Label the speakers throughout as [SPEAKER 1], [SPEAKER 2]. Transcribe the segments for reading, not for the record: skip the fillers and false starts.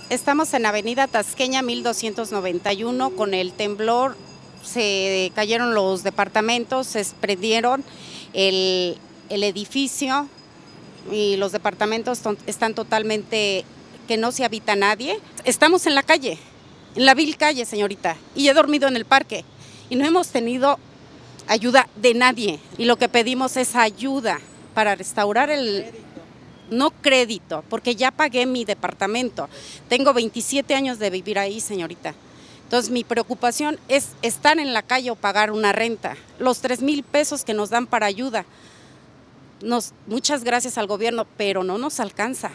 [SPEAKER 1] Estamos en Avenida Tasqueña 1291, con el temblor se cayeron los departamentos, se prendieron el edificio y los departamentos están totalmente que no se habita nadie. Estamos en la calle, en la vil calle, señorita, y he dormido en el parque y no hemos tenido ayuda de nadie, y lo que pedimos es ayuda para restaurar no crédito, porque ya pagué mi departamento. Tengo 27 años de vivir ahí, señorita. Entonces mi preocupación es estar en la calle o pagar una renta. Los 3,000 pesos que nos dan para ayuda, muchas gracias al gobierno, pero no nos alcanza.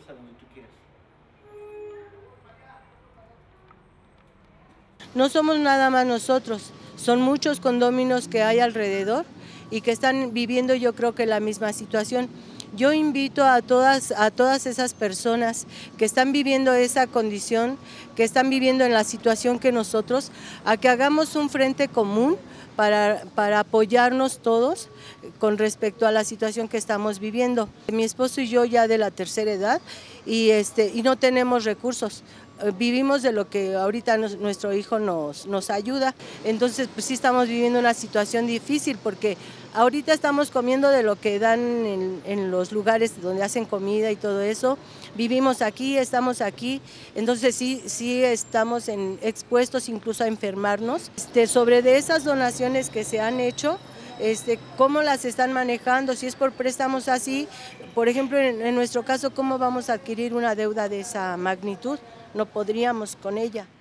[SPEAKER 2] No somos nada más nosotros, son muchos condóminos que hay alrededor y que están viviendo, yo creo que la misma situación. Yo invito a todas esas personas que están viviendo esa condición, que están viviendo en la situación que nosotros, a que hagamos un frente común para apoyarnos todos con respecto a la situación que estamos viviendo. Mi esposo y yo ya de la tercera edad y no tenemos recursos. Vivimos de lo que ahorita nuestro hijo nos ayuda, entonces pues sí estamos viviendo una situación difícil porque ahorita estamos comiendo de lo que dan en los lugares donde hacen comida y todo eso. Vivimos aquí, estamos aquí, entonces sí estamos expuestos incluso a enfermarnos. Sobre de esas donaciones que se han hecho, cómo las están manejando, si es por préstamos así, por ejemplo en nuestro caso, ¿cómo vamos a adquirir una deuda de esa magnitud? No podríamos con ella.